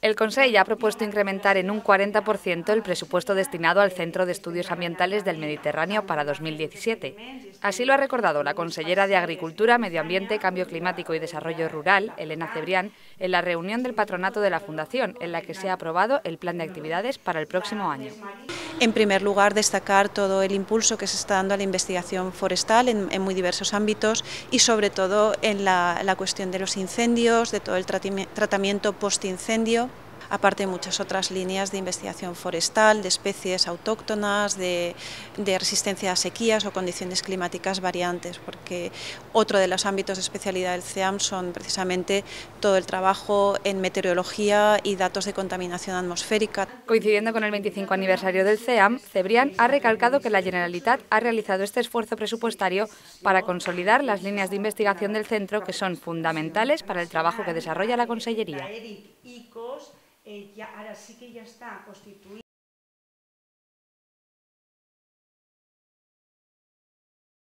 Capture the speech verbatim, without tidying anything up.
El Consell ha propuesto incrementar en un cuarenta por ciento el presupuesto destinado al Centro de Estudios Ambientales del Mediterráneo para dos mil diecisiete. Así lo ha recordado la consellera de Agricultura, Medio Ambiente, Cambio Climático y Desarrollo Rural, Elena Cebrián, en la reunión del patronato de la Fundación, en la que se ha aprobado el plan de actividades para el próximo año. En primer lugar, destacar todo el impulso que se está dando a la investigación forestal en, en muy diversos ámbitos y sobre todo en la, la cuestión de los incendios, de todo el tratamiento post-incendio, aparte de muchas otras líneas de investigación forestal, de especies autóctonas, de, de resistencia a sequías o condiciones climáticas variantes, porque otro de los ámbitos de especialidad del C E A M son precisamente todo el trabajo en meteorología y datos de contaminación atmosférica. Coincidiendo con el veinticinco aniversario del C E A M, Cebrián ha recalcado que la Generalitat ha realizado este esfuerzo presupuestario para consolidar las líneas de investigación del centro que son fundamentales para el trabajo que desarrolla la Consellería. Eh, ja, ara sí que ja està constituït